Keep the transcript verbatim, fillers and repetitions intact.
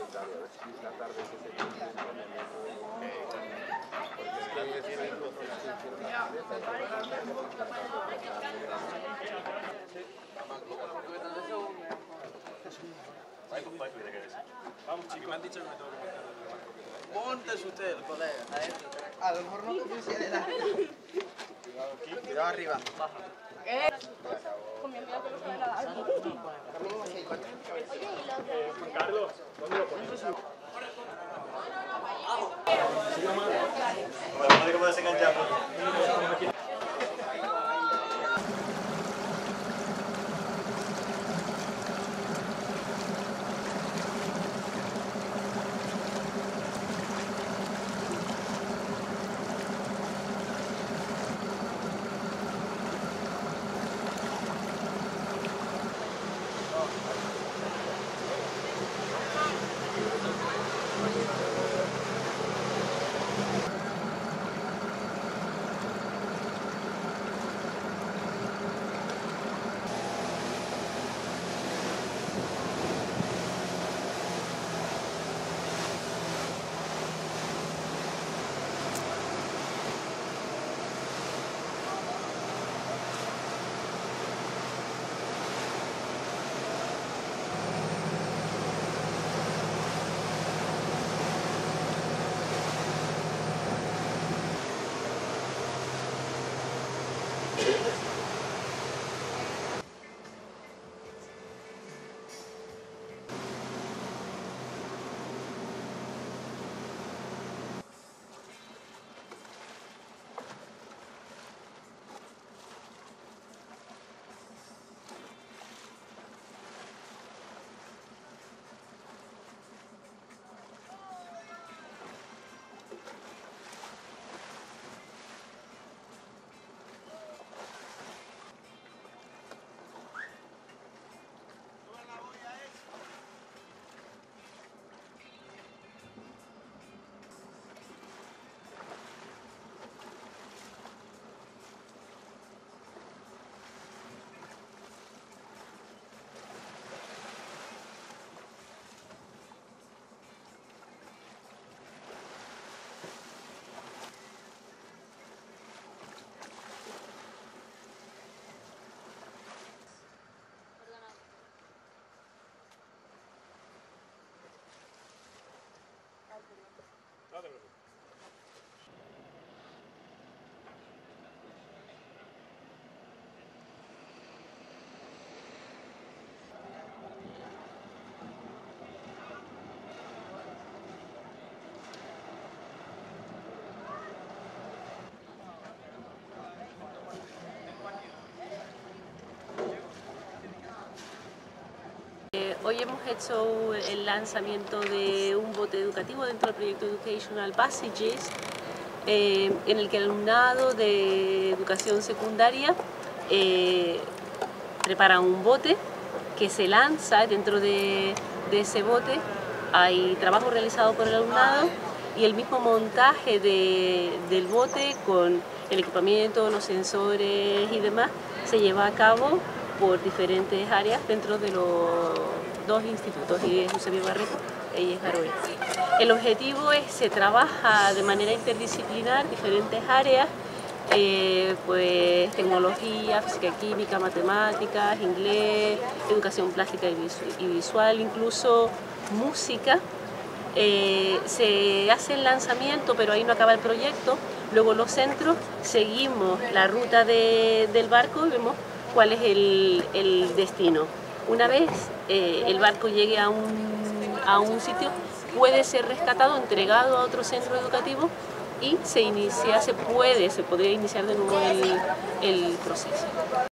Vamos, chicos, me han dicho que me tengo que meter. Móntese usted, colega. A lo mejor no suficiente. Cuidado arriba. Baja. ¿Qué? Con mi amiga que no sabe nada. Juan Carlos, ¿dónde lo pones? Vamos a ver cómo desenganchamos. Hoy hemos hecho el lanzamiento de un bote educativo dentro del proyecto Educational Passages, eh, en el que el alumnado de educación secundaria eh, prepara un bote que se lanza. Dentro de, de ese bote hay trabajo realizado por el alumnado y el mismo montaje de, del bote con el equipamiento, los sensores y demás se lleva a cabo por diferentes áreas dentro de los dos institutos, y es Eusebio Barreto e I E S Aroe. El objetivo es que se trabaja de manera interdisciplinar diferentes áreas, eh, pues tecnología, física, química, matemáticas, inglés, educación plástica y, visu y visual, incluso música. Eh, se hace el lanzamiento, pero ahí no acaba el proyecto. Luego los centros seguimos la ruta de, del barco y vemos cuál es el, el destino. Una vez eh, el barco llegue a un, a un sitio, puede ser rescatado, entregado a otro centro educativo y se inicia, se puede, se podría iniciar de nuevo el, el proceso.